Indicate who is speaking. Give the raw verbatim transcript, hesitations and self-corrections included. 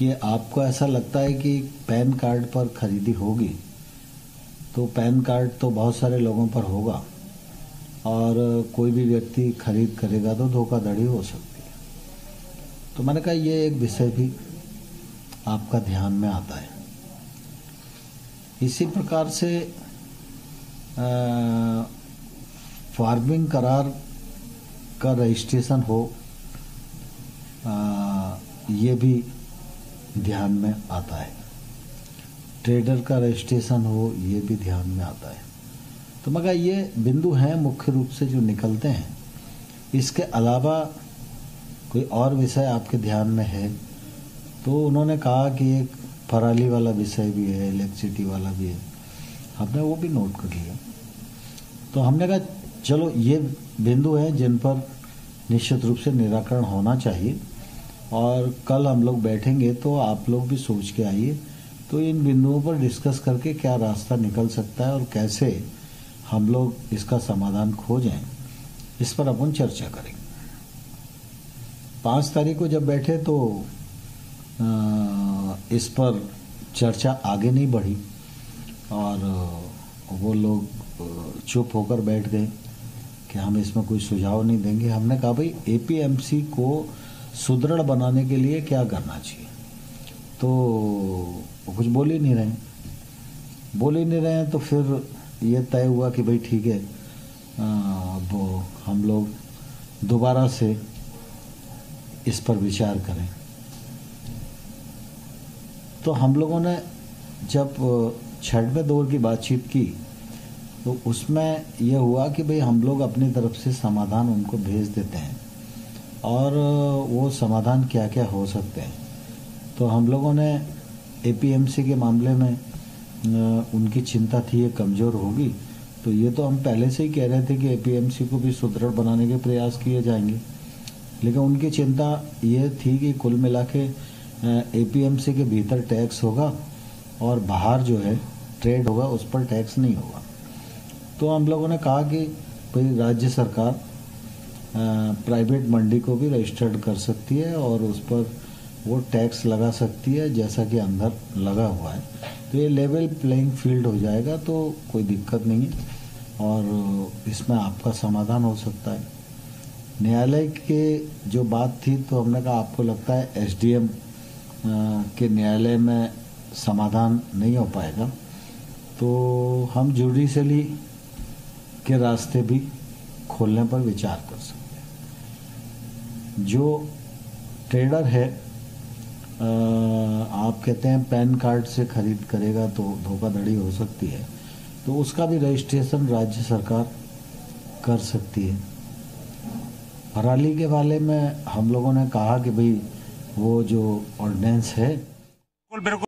Speaker 1: कि आपको ऐसा लगता है कि पैन कार्ड पर खरीदी होगी तो पैन कार्ड तो बहुत सारे लोगों पर होगा और कोई भी व्यक्ति खरीद करेगा तो धोखाधड़ी हो सकती है। तो मैंने कहा ये एक विषय भी आपका ध्यान में आता है। इसी प्रकार से आ, फार्मिंग करार का रजिस्ट्रेशन हो आ, ये भी ध्यान में आता है। ट्रेडर का रजिस्ट्रेशन हो ये भी ध्यान में आता है। तो मगर ये बिंदु हैं मुख्य रूप से जो निकलते हैं। इसके अलावा कोई और विषय आपके ध्यान में है तो उन्होंने कहा कि एक पराली वाला विषय भी है, इलेक्ट्रिसिटी वाला भी है, हमने वो भी नोट कर लिया। तो हमने कहा चलो ये बिंदु हैं जिन पर निश्चित रूप से निराकरण होना चाहिए और कल हम लोग बैठेंगे तो आप लोग भी सोच के आइए तो इन बिंदुओं पर डिस्कस करके क्या रास्ता निकल सकता है और कैसे हम लोग इसका समाधान खोजें, इस पर अपन चर्चा करेंगे। पाँच तारीख को जब बैठे तो आ, इस पर चर्चा आगे नहीं बढ़ी और वो लोग चुप होकर बैठ गए कि हम इसमें कोई सुझाव नहीं देंगे। हमने कहा भाई एपीएमसी को सुदृढ़ बनाने के लिए क्या करना चाहिए, तो वो कुछ बोल ही नहीं रहे बोल ही नहीं रहे हैं। तो फिर ये तय हुआ कि भाई ठीक है, अब हम लोग दोबारा से इस पर विचार करें। तो हम लोगों ने जब छठवें दौर की बातचीत की तो उसमें यह हुआ कि भाई हम लोग अपनी तरफ से समाधान उनको भेज देते हैं और वो समाधान क्या क्या हो सकते हैं। तो हम लोगों ने एपीएमसी के मामले में उनकी चिंता थी ये कमज़ोर होगी, तो ये तो हम पहले से ही कह रहे थे कि एपीएमसी को भी सुदृढ़ बनाने के प्रयास किए जाएंगे, लेकिन उनकी चिंता ये थी कि कुल मिला के एपीएमसी के भीतर टैक्स होगा और बाहर जो है ट्रेड होगा उस पर टैक्स नहीं होगा। तो हम लोगों ने कहा कि भाई राज्य सरकार प्राइवेट मंडी को भी रजिस्टर्ड कर सकती है और उस पर वो टैक्स लगा सकती है जैसा कि अंदर लगा हुआ है। तो ये लेवल प्लेइंग फील्ड हो जाएगा तो कोई दिक्कत नहीं है और इसमें आपका समाधान हो सकता है। न्यायालय के जो बात थी तो हमने कहा आपको लगता है एसडीएम के न्यायालय में समाधान नहीं हो पाएगा तो हम जुडिशली के रास्ते भी खोलने पर विचार कर सकते हैं। जो ट्रेडर है आ, आप कहते हैं पैन कार्ड से खरीद करेगा तो धोखाधड़ी हो सकती है, तो उसका भी रजिस्ट्रेशन राज्य सरकार कर सकती है। पराली के बारे में हम लोगों ने कहा कि भाई वो जो ऑर्डिनेंस है